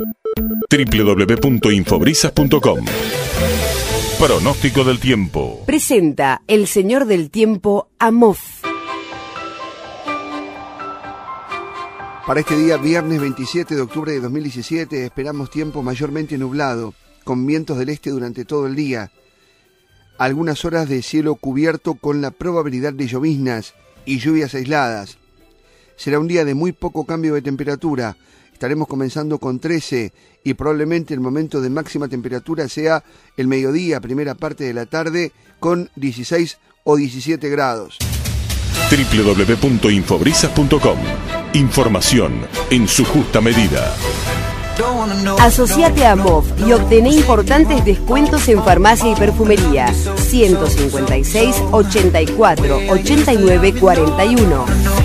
www.infobrisas.com. Pronóstico del tiempo. Presenta el señor del tiempo, Amof. Para este día, viernes 27 de octubre de 2017, esperamos tiempo mayormente nublado, con vientos del este durante todo el día. Algunas horas de cielo cubierto con la probabilidad de lloviznas y lluvias aisladas. Será un día de muy poco cambio de temperatura. Estaremos comenzando con 13 y probablemente el momento de máxima temperatura sea el mediodía, primera parte de la tarde, con 16 o 17 grados. www.infobrisas.com. Información en su justa medida. Asociate a Amof y obtené importantes descuentos en farmacia y perfumería. 156 84 89 41.